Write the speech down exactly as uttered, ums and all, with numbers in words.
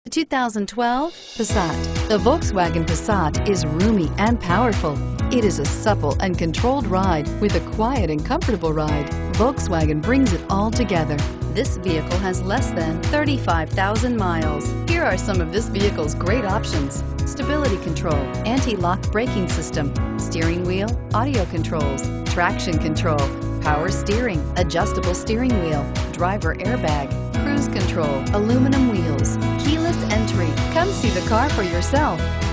two thousand twelve Passat. The Volkswagen Passat is roomy and powerful. It is a supple and controlled ride with a quiet and comfortable ride. Volkswagen brings it all together. This vehicle has less than thirty-five thousand miles. Here are some of this vehicle's great options: stability control, anti-lock braking system, steering wheel audio controls, traction control, power steering, adjustable steering wheel, driver airbag, cruise control, aluminum wheels, keyless entry. Come see the car for yourself.